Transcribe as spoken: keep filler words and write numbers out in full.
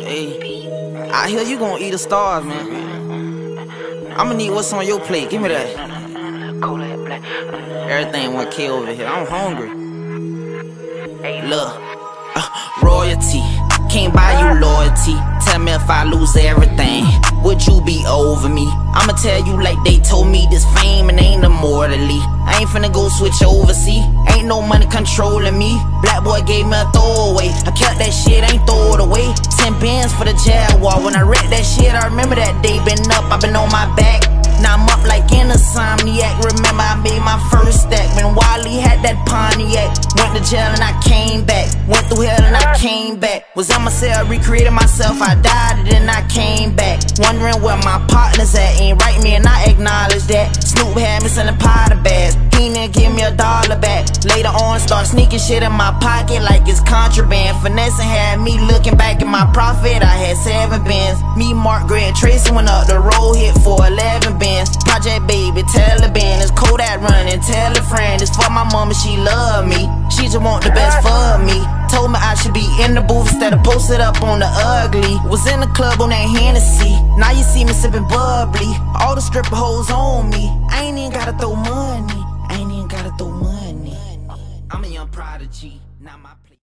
Hey, I hear you gon' eat a starve, man. I'ma need what's on your plate. Give me that. Everything one K over here. I'm hungry. Look, uh, royalty can't buy you loyalty. Tell me if I lose everything, would you be over me? I'ma tell you like they told me, this fame and ain't immortally. I ain't finna go switch overseas. Ain't no money controlling me. Black boy gave me a throwaway. I kept that shit, ain't throw it away. Ten bands for the Jaguar. When I read that shit, I remember that day. Been up, I been on my back. Now I'm up like an insomniac. Remember I made my first stack when Wally had that Pontiac. Went to jail and I came back. Went through hell and I came back. Was in my cell, recreated myself. I died and then I came back. Wondering where my partners at. Ain't right me and I acknowledge that. Snoop had me selling powder bags. He didn't give me a dollar back. Later on start sneaking shit in my pocket like it's contraband. Finessing had me looking back at my profit. I had seven bins. Me, Mark, Grant, Tracy went up the road, hit for eleven bins. Project Baby, Taliban, it's Kodak running, tell a friend. It's for my mama, she love me. She just want the best for me. Told me I should be in the booth instead of posted up on the ugly. Was in the club on that Hennessy. Now you see me sipping bubbly. All the stripper hoes on me. I ain't even gotta throw money. I ain't even gotta throw money. I'm a young prodigy, not my